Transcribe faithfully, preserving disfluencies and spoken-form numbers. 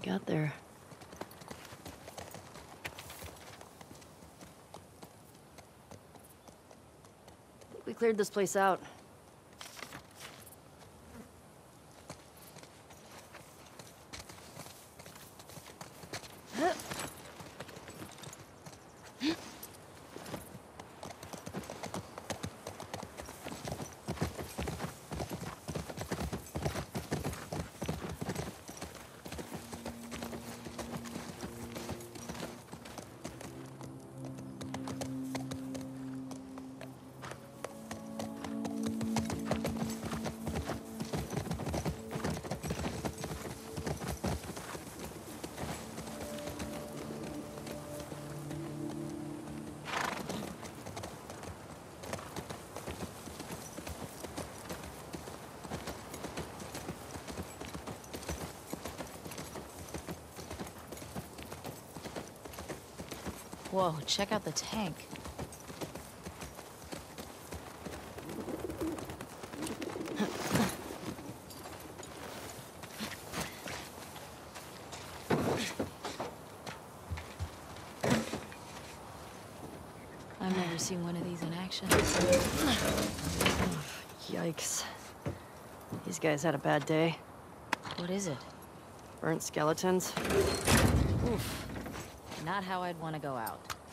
got there? We cleared this place out. Whoa, check out the tank. I've never seen one of these in action. Yikes. These guys had a bad day. What is it? Burnt skeletons. Oof. Not how I'd want to go out.